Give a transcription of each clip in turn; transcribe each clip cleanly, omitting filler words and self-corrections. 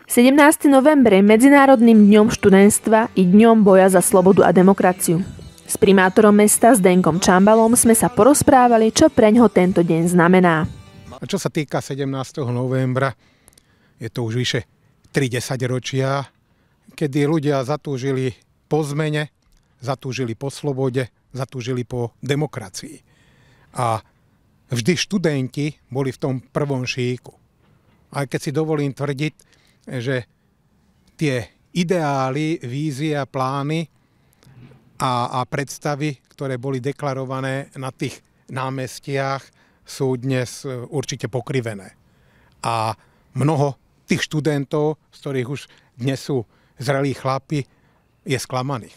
17. november je Medzinárodným dňom študentstva i dňom boja za slobodu a demokraciu. S primátorom mesta Zdenkom Čambalom sme sa porozprávali, čo preňho tento deň znamená. A čo sa týka 17. novembra, je to už vyše 30 ročia, kedy ľudia zatúžili po zmene, zatúžili po slobode, zatúžili po demokracii. A vždy študenti boli v tom prvom šíku. Aj keď si dovolím tvrdiť, že tie ideály, vízie a plány a predstavy, ktoré boli deklarované na tých námestiach, sú dnes určite pokrivené. A mnoho tých študentov, z ktorých už dnes sú zrelí chlapi, je sklamaných.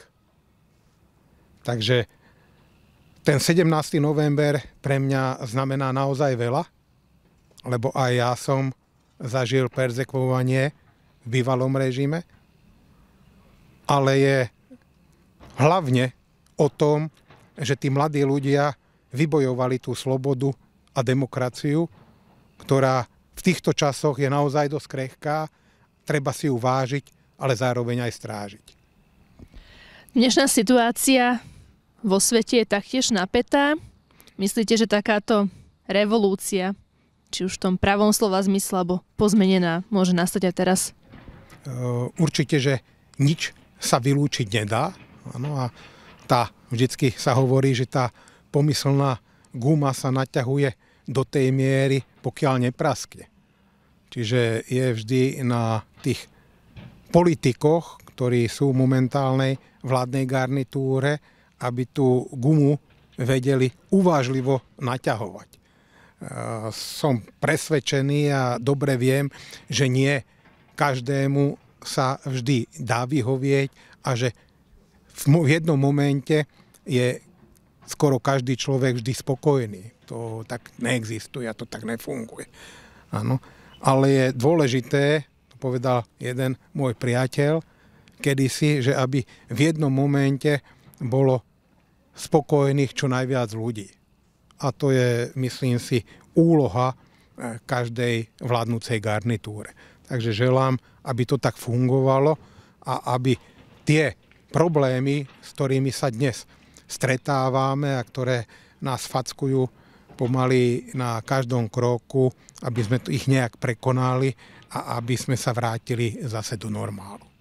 Takže ten 17. november pre mňa znamená naozaj veľa, lebo aj ja som zažil perzekvovanie v bývalom režime, ale je hlavne o tom, že tí mladí ľudia vybojovali tú slobodu a demokraciu, ktorá v týchto časoch je naozaj dosť krehká, treba si ju vážiť, ale zároveň aj strážiť. Dnešná situácia vo svete je taktiež napätá. Myslíte, že takáto revolúcia, či už v tom pravom slova zmysle, alebo pozmenená, môže nastať aj teraz? Určite, že nič sa vylúčiť nedá. Ano, a vždycky sa hovorí, že tá pomyslná guma sa naťahuje do tej miery, pokiaľ nepraskne. Čiže je vždy na tých politikoch, ktorí sú v momentálnej vládnej garnitúre, aby tú gumu vedeli uvážlivo naťahovať. Som presvedčený a dobre viem, že nie každému sa vždy dá vyhovieť a že v jednom momente je skoro každý človek vždy spokojný. To tak neexistuje a to tak nefunguje. Áno. Ale je dôležité, to povedal jeden môj priateľ kedysi, že aby v jednom momente bolo spokojných čo najviac ľudí. A to je, myslím si, úloha každej vládnucej garnitúre. Takže želám, aby to tak fungovalo a aby tie problémy, s ktorými sa dnes stretávame a ktoré nás fackujú pomaly na každom kroku, aby sme ich nejak prekonali a aby sme sa vrátili zase do normálu.